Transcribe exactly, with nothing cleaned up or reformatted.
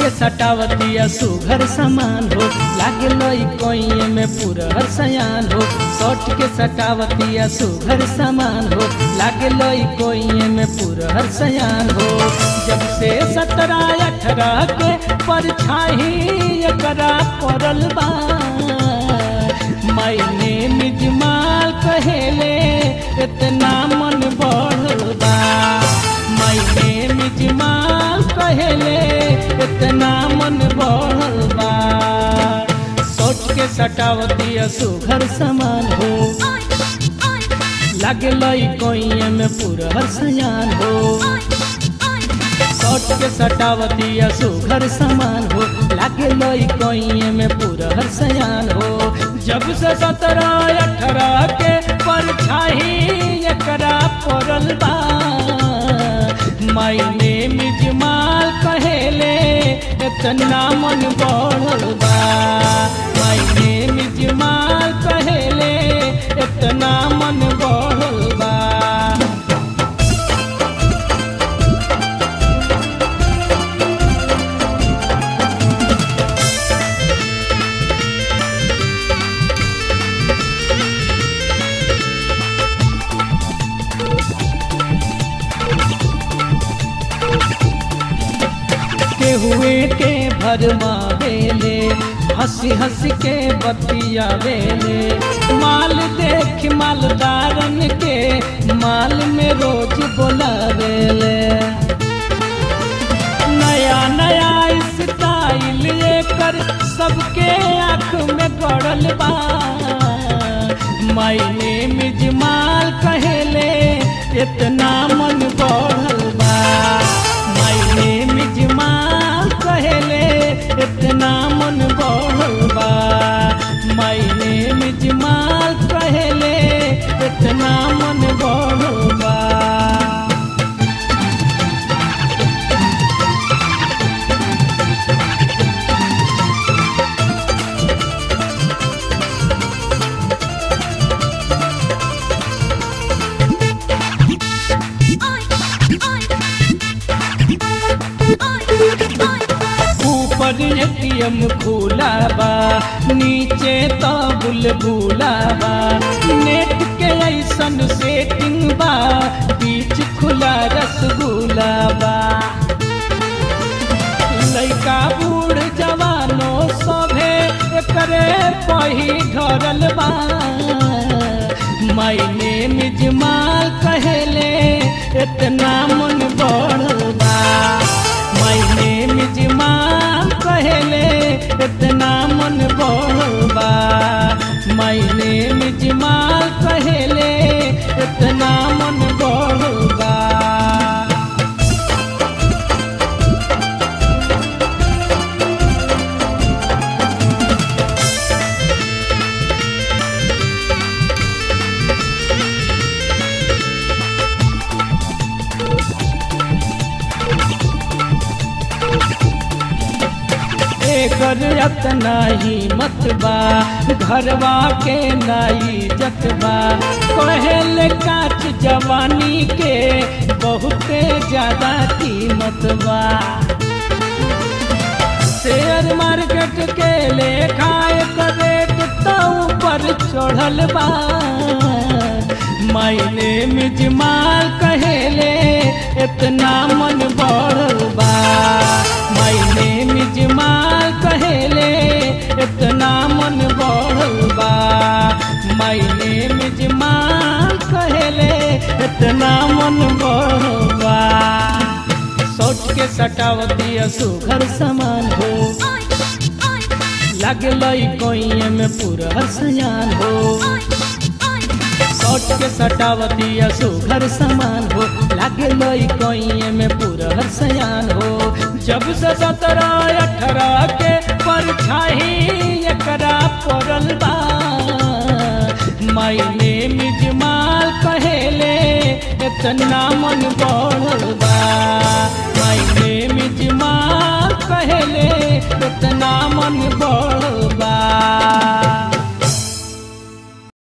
के सटावतिया सुघर समान हो लागे लई कोइए में पूरा सयान हो। सट के सटावतिया सुघर समान हो लागे लई कोइए में पूरा सयान हो। जब से सत्रह अठारह के परछाई एकरा पड़ल बा मायने मिजमाल कहेले इतना मन बढ़ल बा। मायने मिजमाल कहेले इतना मन बढ़ल बा। सोच के सटावतिया सुघर समान हो लागे लई कोइए में पूरा सयान हो। सोच के सटावतिया सुघर समान हो लागे लई कोइए में पूरा सयान हो। जब से सत्रह अठारह के परछाई एकरा पड़ल बा मायने मिजमाल कहेले इतना मन बढ़ल बा। मायने मिजमाल कहेले इतना मन बढ़ल बा। हुए के भरमावेले हंसी हंसी के बतियावेले। माल देख मालदारन के माल में रोज बोलावेले। नया नया स्टाइल एकर सबके आँख में गड़ल बा। मायने मिजमाल कहेले इतना मन बढ़ल बा। मायने मिजमाल कहेले इतना मन बढ़ल बा। मायने मिजमाल कहेले इतना मन बढ़ल बा। एटीएम खुला बा नीचे तो बुलबुला बा। नेट के ऐसन सेटिंग बा बीच खुला रसगुल्ला बा। लइका बूढ़ जवानो सभे एकरे पही ढरल बा। मायने मिजमाल कहेले इतना मन बढ़ल बा। मायने मिजमाल कहेले इतना मन बढ़ल बा। मायने मिजमाल कहेले इतना मन बढ़ल बा। एकर इतना ही मत बा घरवा के नाई जतबा। कहेले काच जवानी के बहुते ज्यादा कीमत बा। शेयर मार्केट के लेखा एक रेट तो ऊपर चढ़ल बा। मायने मिजमाल कहेले इतना मन बढ़ल बा। मायने मिजमाल कहेले इतना मन बढ़ल बा। मायने मिजमाल कहेले इतना मन बढ़ल बा। सोच के सटावतिया सुघर समान हो लागे लई कोइए में पूरा सयान हो। सोच के सटावतिया सुघर समान हो लागे लई कोइए में पूरा सयान हो। जब से सत्रह अठारह के परछाई एकरा पड़ल बा मायने मिजमाल कहेले इतना मन बढ़ल बा। मायने मिजमाल कहेले इतना मन बढ़ल